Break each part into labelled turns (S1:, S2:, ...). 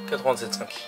S1: 87,5.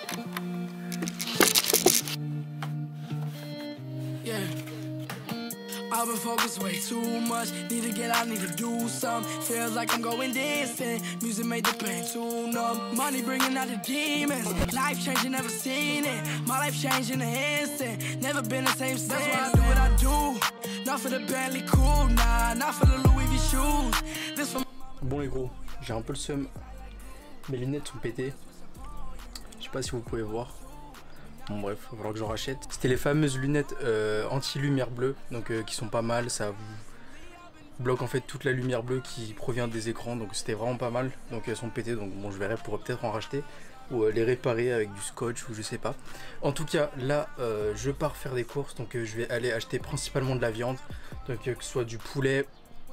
S2: I've been focused way too much. Need to get out, need to do something. Feels like I'm going dancing. Music made the pain tune up. Money bringing out the demons. Life changing, never seen it. My life changing in an instant. Never been the same since. That's why I do what I do. Not for the Bentley cool, nah. Not for the Louis V shoes. This for.
S1: Bon les gros, j'ai un peu le seum. Mes lunettes sont pétées. Je sais pas si vous pouvez voir. Bon bref, il va falloir que j'en rachète. C'était les fameuses lunettes anti-lumière bleue, donc qui sont pas mal, ça vous bloque en fait toute la lumière bleue qui provient des écrans, donc c'était vraiment pas mal. Donc elles sont pétées, donc bon je verrai pour peut-être en racheter ou les réparer avec du scotch ou je sais pas. En tout cas là je pars faire des courses, donc je vais aller acheter principalement de la viande, donc que ce soit du poulet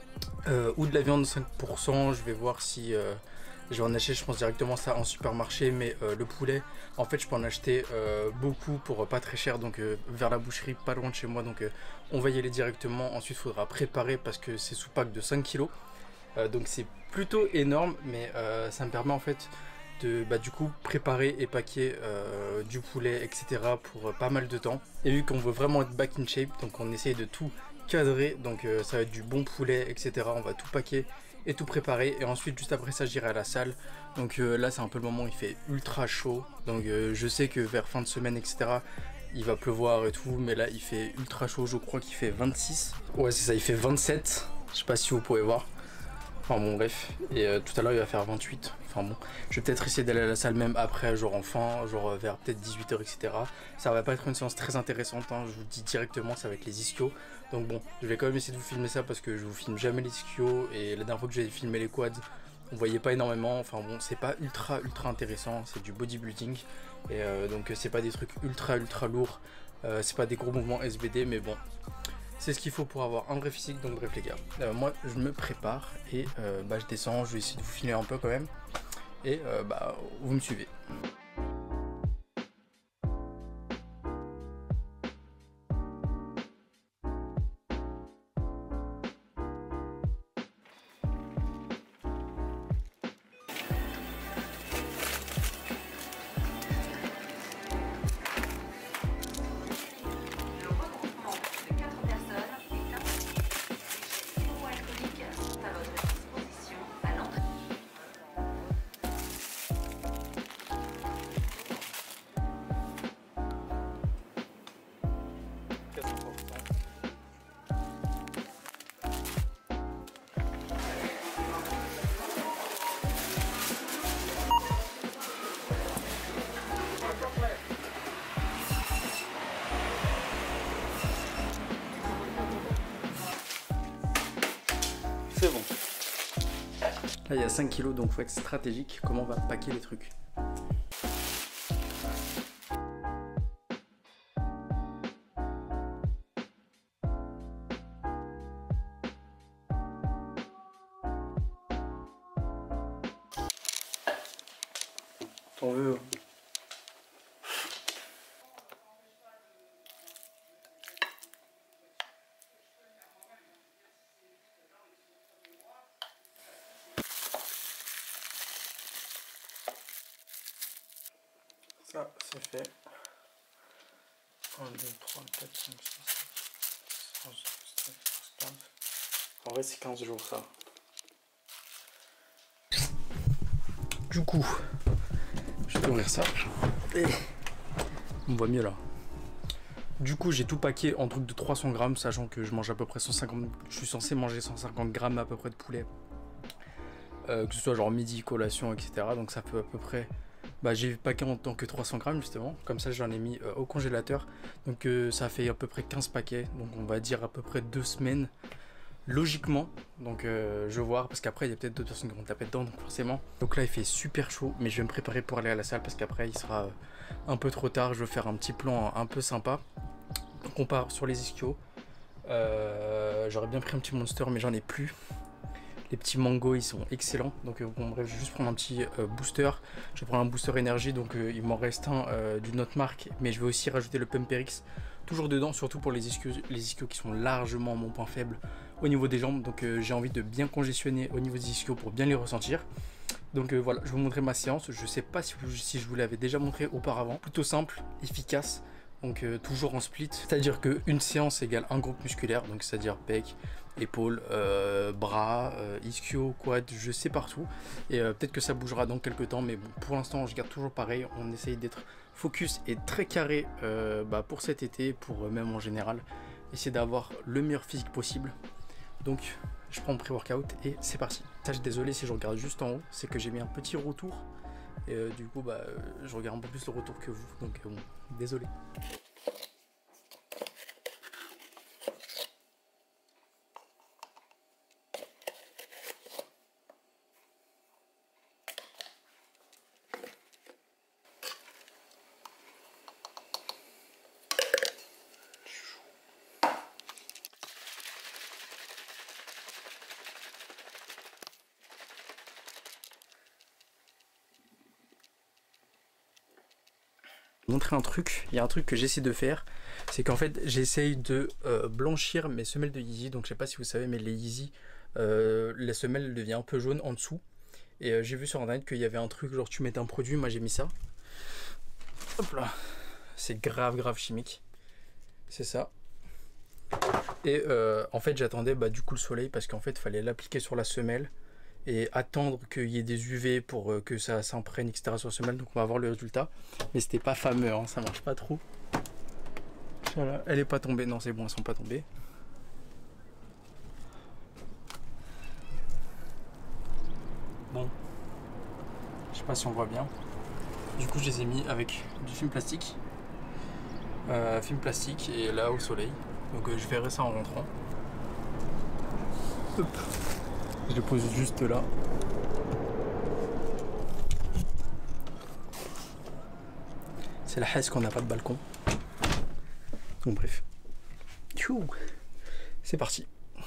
S1: ou de la viande 5%, je vais voir si je vais en acheter, je pense directement ça en supermarché, mais le poulet, en fait je peux en acheter beaucoup pour pas très cher, donc vers la boucherie pas loin de chez moi, donc on va y aller directement. Ensuite il faudra préparer parce que c'est sous pack de 5 kg, donc c'est plutôt énorme, mais ça me permet en fait de du coup préparer et paquer du poulet, etc. pour pas mal de temps. Et vu qu'on veut vraiment être back in shape, donc on essaye de tout cadrer, donc ça va être du bon poulet, etc. On va tout paquer et tout préparer, et ensuite juste après ça j'irai à la salle. Donc là c'est un peu le moment où il fait ultra chaud, donc je sais que vers fin de semaine, etc. il va pleuvoir et tout, mais là il fait ultra chaud. Je crois qu'il fait 26, ouais c'est ça, il fait 27, je sais pas si vous pouvez voir. Enfin bon bref, et tout à l'heure il va faire 28. Enfin bon, je vais peut-être essayer d'aller à la salle même après, genre enfin, genre vers peut-être 18 h, etc. Ça va pas être une séance très intéressante, hein, je vous dis directement, ça va être les ischios. Donc bon, je vais quand même essayer de vous filmer ça parce que je vous filme jamais les ischios, et la dernière fois que j'ai filmé les quads, on voyait pas énormément. Enfin bon, c'est pas ultra intéressant, c'est du bodybuilding, et donc c'est pas des trucs ultra lourds, c'est pas des gros mouvements SBD, mais bon. C'est ce qu'il faut pour avoir un vrai physique. Donc bref les gars, moi je me prépare et je descends, je vais essayer de vous filmer un peu quand même. Et vous me suivez. C'est bon. Là il y a 5 kg, donc faut être stratégique. Comment on va paquer les trucs. T'en veux? Ça, c'est fait. 1, 2, 3, 4, 5, 6, 7, 11, 12, 13, 14, 15. En vrai, c'est 15 jours, ça. Du coup, je vais ouvrir ça. Et on voit mieux là. Du coup, j'ai tout paqué en truc de 300 grammes, sachant que je mange à peu près 150. Je suis censé manger 150 grammes à peu près de poulet. Que ce soit genre midi, collation, etc. Donc ça peut à peu près. J'ai paqué en tant que 300 grammes justement, comme ça j'en ai mis au congélateur, donc ça fait à peu près 15 paquets, donc on va dire à peu près 2 semaines logiquement, donc je vais voir, parce qu'après il y a peut-être d'autres personnes qui vont taper dedans, donc forcément. Donc là il fait super chaud, mais je vais me préparer pour aller à la salle, parce qu'après il sera un peu trop tard. Je veux faire un petit plan un peu sympa, donc on part sur les ischios. J'aurais bien pris un petit Monster, mais j'en ai plus. Les petits mangos ils sont excellents, donc bon bref, je vais juste prendre un petit booster. Je vais prendre un booster énergie, donc il m'en reste un d'une autre marque, mais je vais aussi rajouter le Pumperix toujours dedans, surtout pour les ischios qui sont largement mon point faible au niveau des jambes. Donc j'ai envie de bien congestionner au niveau des ischios pour bien les ressentir. Donc voilà, je vais vous montrer ma séance. Je sais pas si je vous l'avais déjà montré auparavant. Plutôt simple, efficace. Donc toujours en split. C'est-à-dire qu'une séance égale un groupe musculaire. Donc c'est-à-dire pec, épaules, bras, ischio, quad, je sais partout. Et peut-être que ça bougera dans quelques temps. Mais bon, pour l'instant, je garde toujours pareil. On essaye d'être focus et très carré pour cet été, pour même en général. Essayer d'avoir le meilleur physique possible. Donc je prends mon pré-workout et c'est parti. Ça, je suis désolé si je regarde juste en haut, c'est que j'ai mis un petit retour et du coup je regarde un peu plus le retour que vous, donc bon, désolé. Montrer un truc, il y a un truc que j'essaie de faire, c'est qu'en fait j'essaye de blanchir mes semelles de Yeezy. Donc je sais pas si vous savez, mais les Yeezy, la semelle devient un peu jaune en dessous. Et j'ai vu sur internet qu'il y avait un truc genre tu mets un produit, moi j'ai mis ça. Hop là, c'est grave chimique, c'est ça. Et en fait j'attendais du coup le soleil, parce qu'en fait il fallait l'appliquer sur la semelle et attendre qu'il y ait des UV pour que ça s'imprègne, etc. sur la semelle. Donc on va voir le résultat. Mais c'était pas fameux, hein, ça marche pas trop. Voilà. Elle est pas tombée, non c'est bon, elles sont pas tombées. Bon, je sais pas si on voit bien. Du coup je les ai mis avec du film plastique. Et là au soleil. Donc je verrai ça en rentrant. Hop. Je le pose juste là. C'est la haisse qu'on n'a pas de balcon. Donc bref. C'est parti.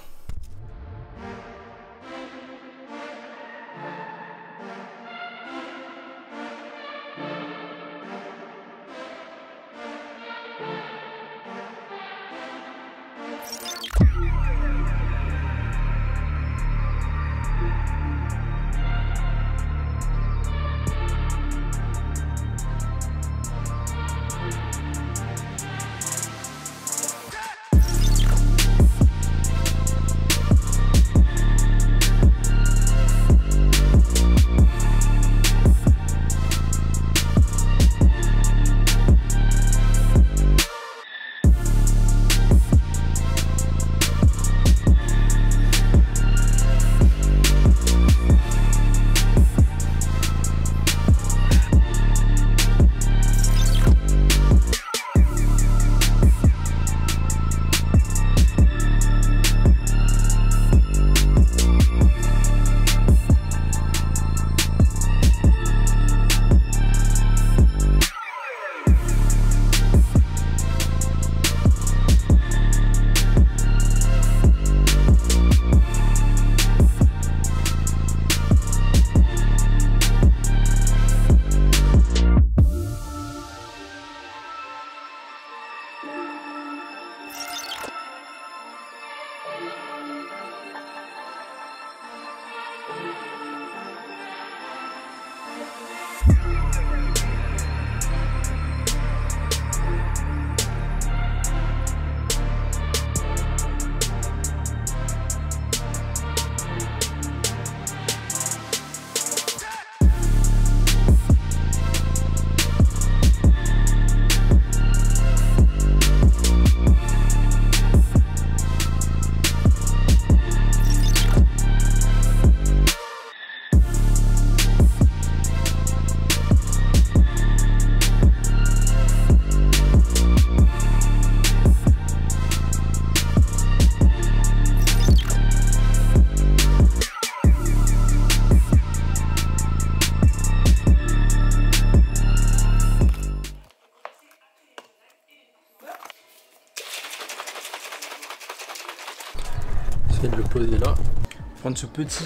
S1: De le poser là, prendre ce petit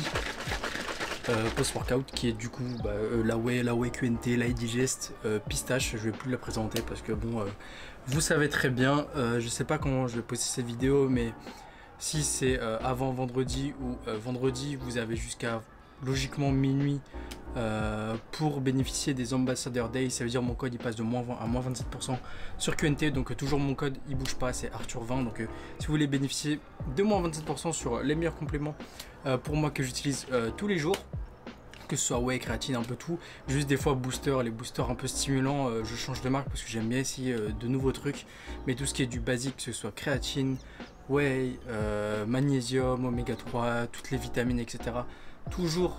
S1: post-workout qui est du coup la Whey QNT, la Digest pistache. Je vais plus la présenter parce que bon, vous savez très bien, je sais pas comment je vais poster cette vidéo, mais si c'est avant vendredi ou vendredi, vous avez jusqu'à logiquement minuit pour bénéficier des Ambassador Days. Ça veut dire mon code il passe de moins 20 à moins 27% sur QNT. Donc toujours mon code il bouge pas, c'est Arthur20. Donc si vous voulez bénéficier de moins 27% sur les meilleurs compléments pour moi que j'utilise tous les jours, que ce soit whey, créatine, un peu tout, juste des fois booster, les boosters un peu stimulants, je change de marque parce que j'aime bien essayer de nouveaux trucs, mais tout ce qui est du basique, que ce soit créatine, whey, magnésium, oméga 3, toutes les vitamines, etc. Toujours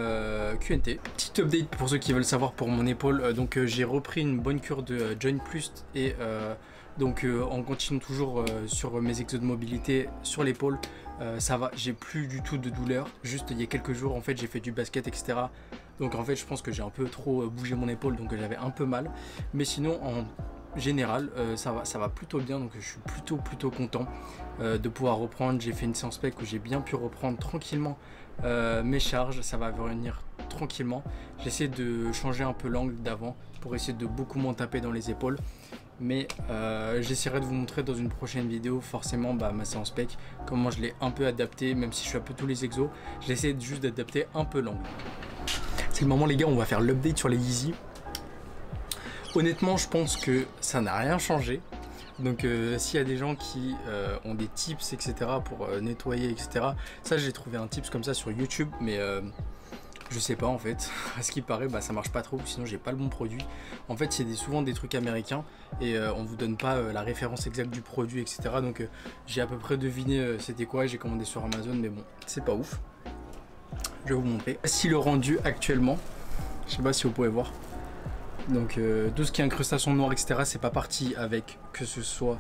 S1: QNT. Petite update pour ceux qui veulent savoir pour mon épaule, donc j'ai repris une bonne cure de Joint Plus et donc on continue toujours sur mes exos de mobilité sur l'épaule. Ça va, j'ai plus du tout de douleur. Juste il y a quelques jours en fait j'ai fait du basket, etc. Donc en fait je pense que j'ai un peu trop bougé mon épaule, donc j'avais un peu mal. Mais sinon en général ça va plutôt bien, donc je suis plutôt content de pouvoir reprendre. J'ai fait une séance pec où j'ai bien pu reprendre tranquillement mes charges, ça va venir tranquillement. J'essaie de changer un peu l'angle d'avant pour essayer de beaucoup moins taper dans les épaules. Mais j'essaierai de vous montrer dans une prochaine vidéo forcément ma séance pec, comment je l'ai un peu adapté, même si je fais un peu tous les exos, j'essaie juste d'adapter un peu l'angle. C'est le moment les gars, on va faire l'update sur les Yeezy. Honnêtement je pense que ça n'a rien changé. Donc s'il y a des gens qui ont des tips etc pour nettoyer etc, ça j'ai trouvé un tips comme ça sur YouTube, mais je sais pas en fait, à ce qui paraît ça marche pas trop, sinon j'ai pas le bon produit. En fait c'est souvent des trucs américains et on vous donne pas la référence exacte du produit etc. Donc j'ai à peu près deviné c'était quoi, j'ai commandé sur Amazon, mais bon c'est pas ouf. Je vais vous montrer. Voici le rendu actuellement, je sais pas si vous pouvez voir. Donc tout ce qui est incrustation noire etc c'est pas parti avec que ce soit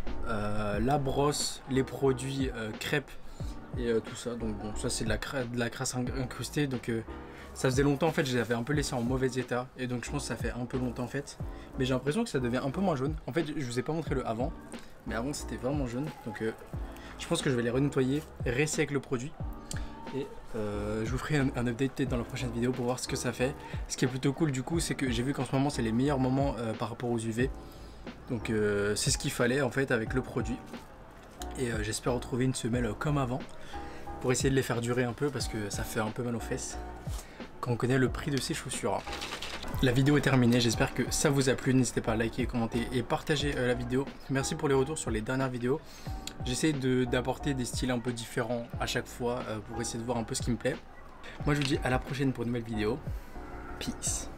S1: la brosse, les produits crêpes et tout ça. Donc bon ça c'est de la crasse incrustée, donc ça faisait longtemps en fait, je l'avais un peu laissé en mauvais état et donc je pense que ça fait un peu longtemps en fait, mais j'ai l'impression que ça devient un peu moins jaune. En fait je vous ai pas montré le avant, mais avant c'était vraiment jaune, donc je pense que je vais les renettoyer, réessayer avec le produit et je vous ferai un update dans la prochaine vidéo pour voir ce que ça fait. Ce qui est plutôt cool du coup c'est que j'ai vu qu'en ce moment c'est les meilleurs moments par rapport aux UV, donc c'est ce qu'il fallait en fait avec le produit. Et j'espère retrouver une semelle comme avant pour essayer de les faire durer un peu parce que ça fait un peu mal aux fesses quand on connaît le prix de ces chaussures. La vidéo est terminée, j'espère que ça vous a plu, n'hésitez pas à liker, commenter et partager la vidéo. Merci pour les retours sur les dernières vidéos. J'essaie d'apporter des styles un peu différents à chaque fois pour essayer de voir un peu ce qui me plaît. Moi je vous dis à la prochaine pour une nouvelle vidéo. Peace.